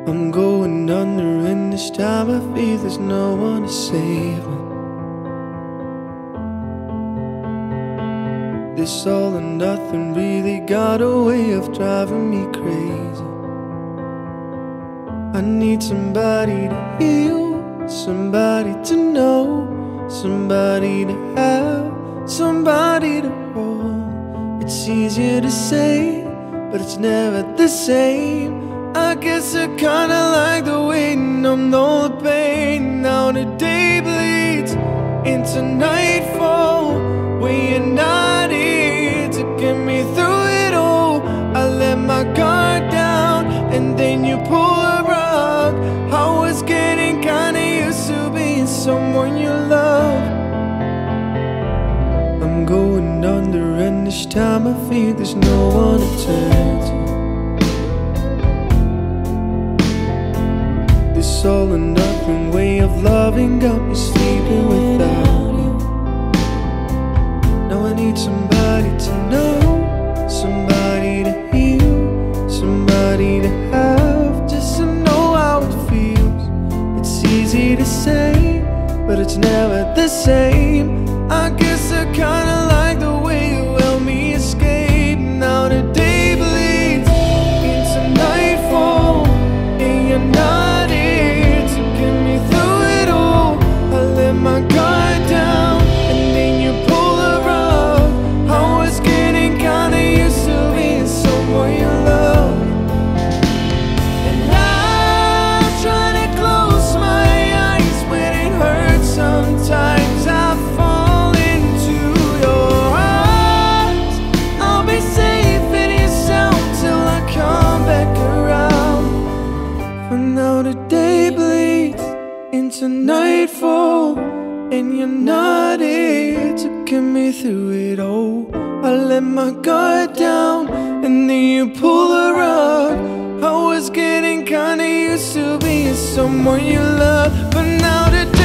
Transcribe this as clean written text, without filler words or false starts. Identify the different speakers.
Speaker 1: I'm going under, and this time I feel there's no one to save me. This all or nothing really got a way of driving me crazy. I need somebody to heal, somebody to know, somebody to have, somebody to hold. It's easier to say, but it's never the same. I guess I kinda like the waiting, numb all the pain. Now the day bleeds into nightfall, when you're not here to get me through it all. I let my guard down, and then you pull a rug. I was getting kinda used to being someone you love. I'm going under, and this time I feel there's no one to turn to. This all or nothing way of loving got me sleeping without you. Now I need somebody to know, somebody to heal, somebody to have, just to know how it feels. It's easy to say, but it's never the same. I guess I kinda like the way you help me escape. Now the day bleeds into nightfall, and you're not here to get me through it all. I let my guard down, and then you pull the rug. I was getting kinda used to being someone you love. And I try to close my eyes when it hurts. Sometimes I fall into your arms. I'll be safe in your sound till I come back around. For now the day bleeds into nightfall, and you're not here to get me through it all. I let my guard down, and then you pull the rug. I was getting kinda used to being someone you love, but now the